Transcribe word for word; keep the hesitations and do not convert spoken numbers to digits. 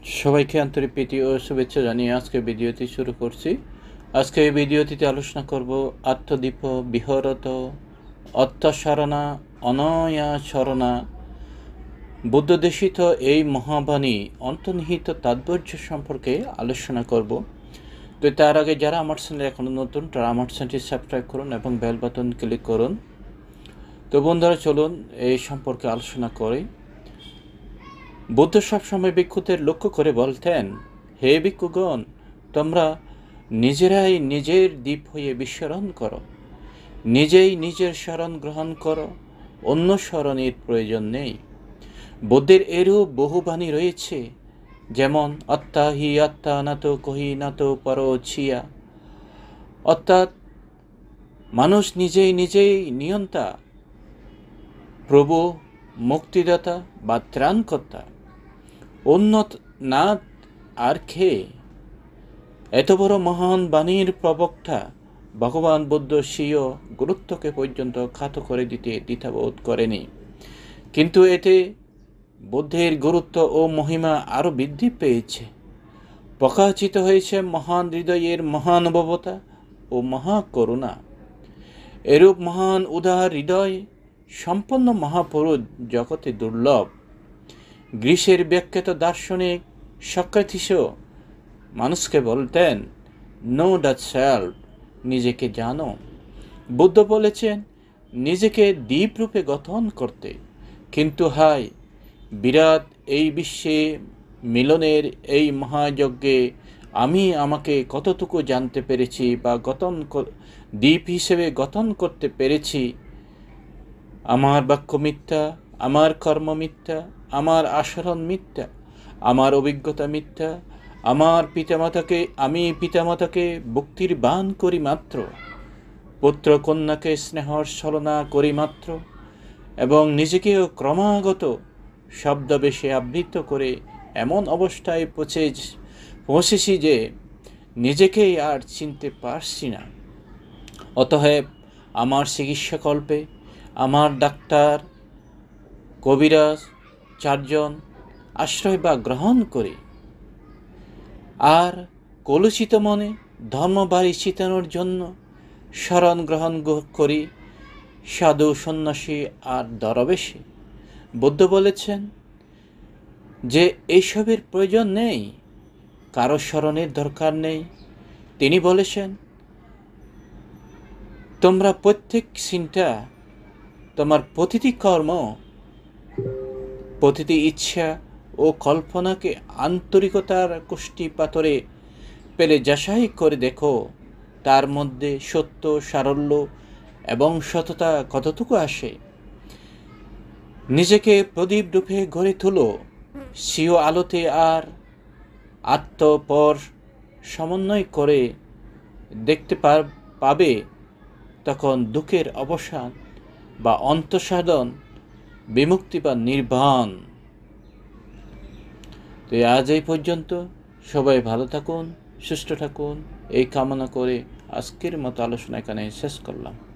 সবাইকে আন্তরিক প্রীতি ও শুভেচ্ছা জানিয়ে আজকে ভিডিওটি শুরু করছি। আজকে এই ভিডিওটিতে আলোচনা করব আত্মদীপ বিহরত অত্যশরণা অনঞঞসরণা বুদ্ধদেশিত এই মহাবাণী অন্তর্নিহিত তাৎপর্য সম্পর্কে আলোচনা করব। তো তার আগে যারা আমার চ্যানেলে এখনও নতুন তারা আমার চ্যানেলটি সাবস্ক্রাইব করুন এবং বেল বাটন ক্লিক করুন। তো বন্ধুরা, চলুন এই সম্পর্কে আলোচনা করি। বুদ্ধ সবসময় ভিক্ষুদের লক্ষ্য করে বলতেন, হে ভিক্ষুগণ, তোমরা নিজেরাই নিজের দ্বীপ হয়ে বিচরণ করো, নিজেই নিজের শরণ গ্রহণ করো, অন্য শরণের প্রয়োজন নেই। বুদ্ধের এরূপ বহু বাণী রয়েছে, যেমন আত্মা হি আত্মা নাতো কহি নাতো পর ছিয়া, অর্থাৎ মানুষ নিজেই নিজেই নিয়ন্তা, প্রভু, মুক্তিদাতা বা ত্রাণকর্তা, অন্য নাথ আর খেয়ে। এত বড় মহান বাণীর প্রবক্তা ভগবান বুদ্ধ স্বীয় গুরুত্বকে পর্যন্ত খাটো করে দিতে দ্বিধাবোধ করেনি, কিন্তু এতে বুদ্ধের গুরুত্ব ও মহিমা আরও বৃদ্ধি পেয়েছে। প্রকাশিত হয়েছে মহান হৃদয়ের মহানুভবতা ও মহাকরুণা। এরূপ মহান উদার হৃদয় সম্পন্ন মহাপুরুষ জগতে দুর্লভ। গ্রীসের বিখ্যাত দার্শনিক সক্রেটিসও মানুষকে বলতেন, নো thyself, নিজেকে জানো। বুদ্ধ বলেছেন নিজেকে দ্বীপরূপে গঠন করতে, কিন্তু হায়, বিরাট এই বিশ্বে মিলনের এই মহাযজ্ঞে আমি আমাকে কতটুকু জানতে পেরেছি বা গঠন দ্বীপ হিসেবে গঠন করতে পেরেছি। আমার বাক্য মিথ্যা, আমার কর্ম মিথ্যা, আমার আচরণ মিথ্যা, আমার অভিজ্ঞতা মিথ্যা, আমার পিতামাতাকে আমি পিতামাতাকে ভক্তির বান করি মাত্র, পুত্র কন্যাকে স্নেহর ছলনা করি মাত্র, এবং নিজেকেও ক্রমাগত শব্দবেশে আবৃত করে এমন অবস্থায় পৌঁছে পৌঁছেছি যে নিজেকেই আর চিনতে পারছি না। অতএব আমার চিকিৎসাকল্পে আমার ডাক্তার, কবিরাজ চারজন আশ্রয় বা গ্রহণ করি, আর কলুষিত মনে ধর্মবাড়ি চিতানোর জন্য শরণ গ্রহণ করি সাধু, সন্ন্যাসী আর দরবেশে। বুদ্ধ বলেছেন যে এইসবের প্রয়োজন নেই, কারো শরণের দরকার নেই। তিনি বলেছেন, তোমরা প্রত্যেক চিন্তা, তোমার প্রতিটি কর্ম, প্রতিটি ইচ্ছা ও কল্পনাকে আন্তরিকতার কুষ্টি পাথরে পেলে যাচাই করে দেখো, তার মধ্যে সত্য, সারল্য এবং সততা কতটুকু আসে। নিজেকে প্রদীপ রূপে গড়ে তুলো, স্বীয় আলোতে আর আত্মপর সমন্বয় করে দেখতে পাবে, তখন দুঃখের অবসান বা অন্তঃসাধন, বিমুক্তি বা নির্বাণ। তো আজ এই পর্যন্ত। সবাই ভালো থাকুন, সুস্থ থাকুন, এই কামনা করে আজকের মতো আলোচনা এখানে শেষ করলাম।